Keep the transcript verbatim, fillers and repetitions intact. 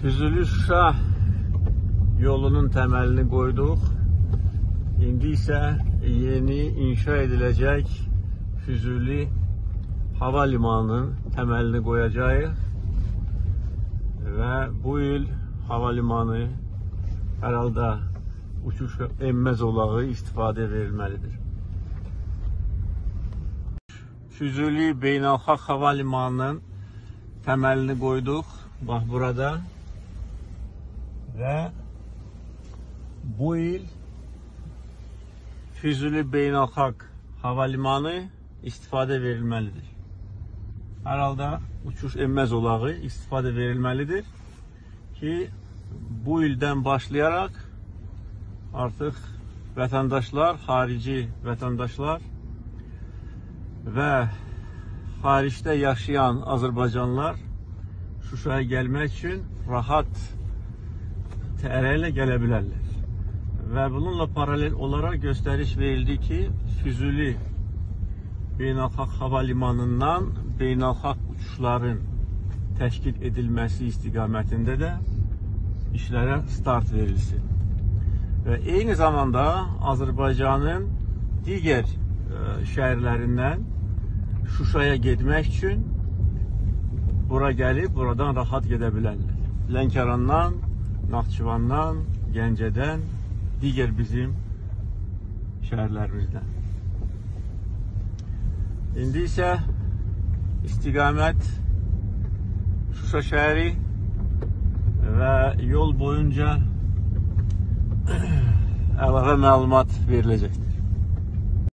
Füzuli-Şuşa yolunun temelini koyduk. İndi ise yeni inşa edilecek Füzuli Havalimanı'nın temelini koyacağız. Ve bu yıl havalimanı herhalde uçuş emmez olağı istifade verilmelidir. Füzuli Beynəlxalq Havalimanı'nın temelini koyduk. Bak burada. Ve bu yıl Füzuli Beynəlxalq Havalimanı istifade verilmelidir. Herhalde uçuş emmez olağı istifade verilmelidir ki bu ilden başlayarak artık vatandaşlar, harici vatandaşlar ve haricde yaşayan Azerbaycanlılar Şuşa'ya gelmek için rahat T R ile gelebilirler. Ve bununla paralel olarak gösteriş verildi ki Füzuli Beynəlxalq Havalimanı'ndan beynəlxalq uçuşların təşkil edilmesi istiqamətində də işlərə start verilsin. Ve eyni zamanda Azerbaycan'ın diğer e, şehirlerinden Şuşa'ya gitmek için bura gelip buradan rahat gidebilirler. Lənkərandan, Naxçıvandan, Gəncədən, diğer bizim şehirlerimizden. İndi ise istiqamət Şuşa şehri ve yol boyunca əlavə məlumat veriləcəkdir.